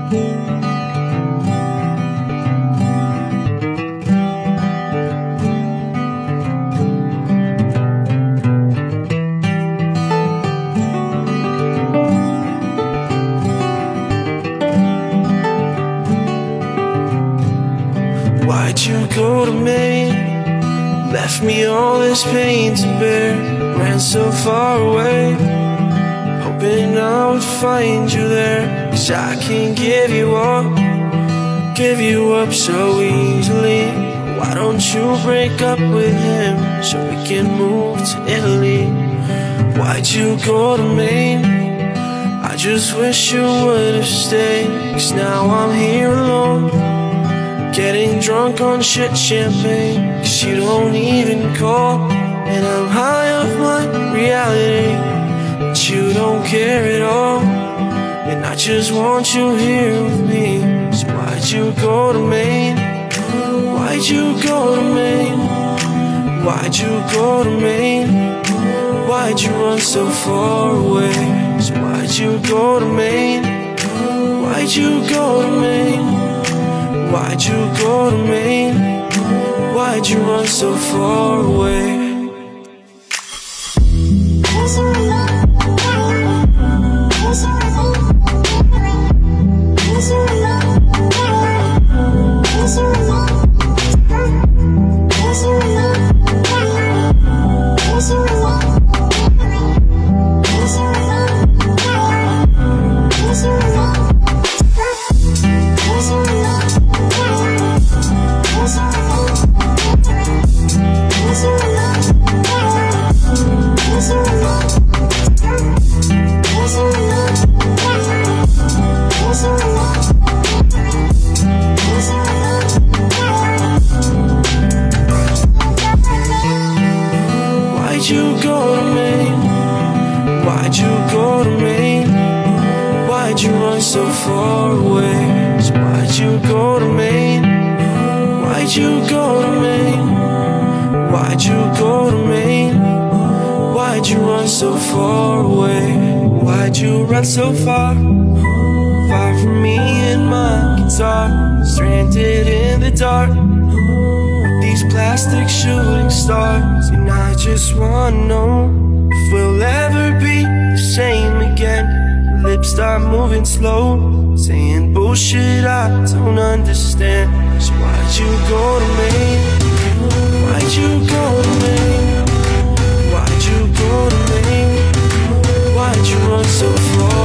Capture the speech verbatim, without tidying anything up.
Why'd you go to Maine? Left me all this pain to bear. Ran so far away, hoping I would find you there. Cause I can't give you up, give you up so easily. Why don't you break up with him so we can move to Italy? Why'd you go to Maine? I just wish you would have stayed. Cause now I'm here alone, getting drunk on shit champagne. Cause you don't even call, and I'm high off my reality. But you don't care at all, and I just want you here with me. So why'd you go to Maine? Why'd you go to Maine? Why'd you go to Maine? Why'd you run so far away? So why'd you go to Maine? Why'd you go to Maine? Why'd you go to Maine? Why'd you run so far away? Why'd you go to Maine? Why'd you go to Maine? Why'd you run so far away? So why'd you go to Maine? Why'd you go to Maine? Why'd you go to Maine? Why'd you run so far away? Why'd you run so far? Far from me and my guitar, stranded in the dark, these plastic shooting stars. And I just wanna know if we'll ever be the same again. Lips start moving slow, saying bullshit I don't understand. So why'd you go to Maine? Why'd you go to Maine? Why'd you go to Maine? Why'd you run so far?